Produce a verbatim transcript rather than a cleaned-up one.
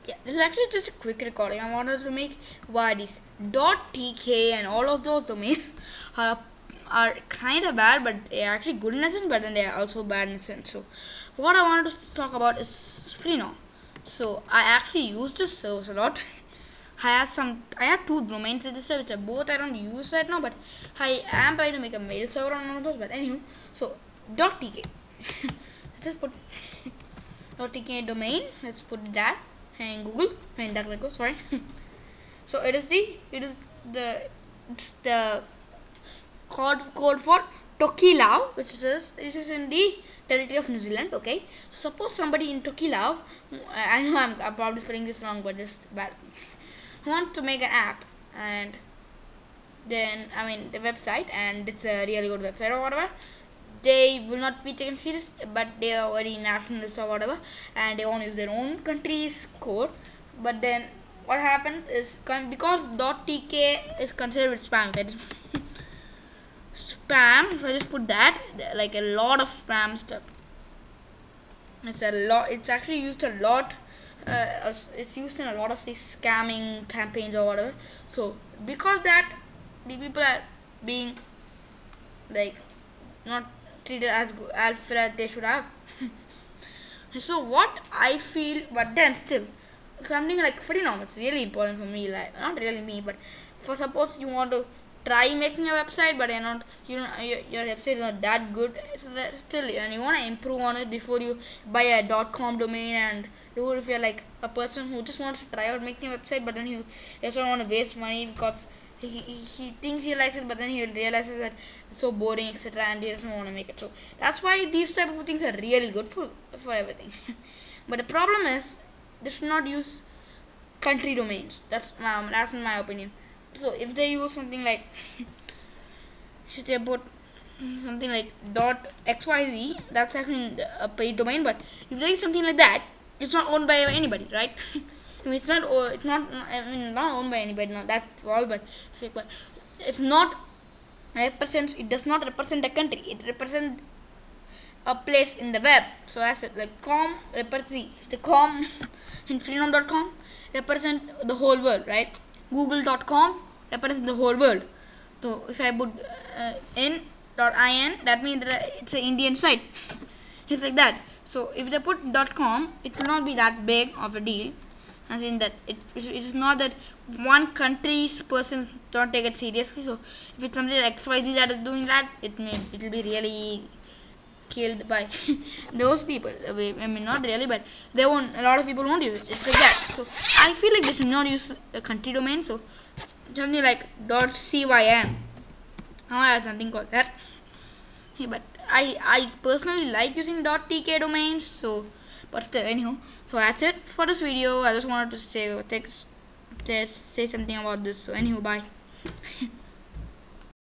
Yeah, this is actually just a quick recording. I wanted to make why these .tk and all of those domains are, are kind of bad, but they're actually good in a sense, but then they're also bad in a sense. So what I wanted to talk about is Freenom. So I actually use this service a lot. I have some, I have two domains registered, which are both I don't use right now, but I am trying to make a mail server on one of those. But anyway, so .tk. Let's just put .tk domain. Let's put that in Google and DuckDuckGo. Sorry. So it is the it is the it's the code code for Tokelau, which is it is in the territory of New Zealand. Okay. So suppose somebody in Tokelau, I know I'm, I'm probably spelling this wrong, but just bad. Want to make an app, and then I mean the website, and it's a really good website or whatever. They will not be taken serious, but they are very nationalist or whatever, and they want to use their own country's code. But then what happens is, because .tk is considered spam, right? Spam, if I just put that, like a lot of spam stuff. It's a lot. It's actually used a lot. Uh, it's used in a lot of these scamming campaigns or whatever. So because that, the people are being like not treated as good as they should have. So what I feel, but then still something like Freenom is really important for me. Like not really me, but for suppose you want to try making a website, but you're not, you know, your, your website is not that good. So that still, and you want to improve on it before you buy a .com domain. And do if you're like a person who just wants to try out making a website, but then you just don't want to waste money because he, he, he thinks he likes it, but then he realizes that it's so boring, etc., and he doesn't want to make it. So that's why these type of things are really good for for everything. But the problem is they should not use country domains. That's um, that's in my opinion. So if they use something like should they put something like .xyz, that's actually a paid domain. But if they use something like that, it's not owned by anybody, right? I mean, it's not. It's not. I mean, not owned by anybody. No, that's all. But fake. But it's not represents. It does not represent a country. It represents a place in the web. So that's it. Like com represents the com in Freenom dot com represent the whole world, right? Google dot com represents the whole world. So if I put uh, in .in, that means that it's an Indian site. It's like that. So if they put .com, it will not be that big of a deal. As in that it, it is not that one country's person don't take it seriously. So if it's something like X Y Z that is doing that, it may it will be really killed by those people. I mean, not really, but they won't. A lot of people won't use it. It's like that. So I feel like they should not use a country domain. So something like .cym. I have something called that. Hey, but I I personally like using .tk domains. So, but still, anyhow. So that's it for this video. I just wanted to say say, say something about this. So anyhow, bye.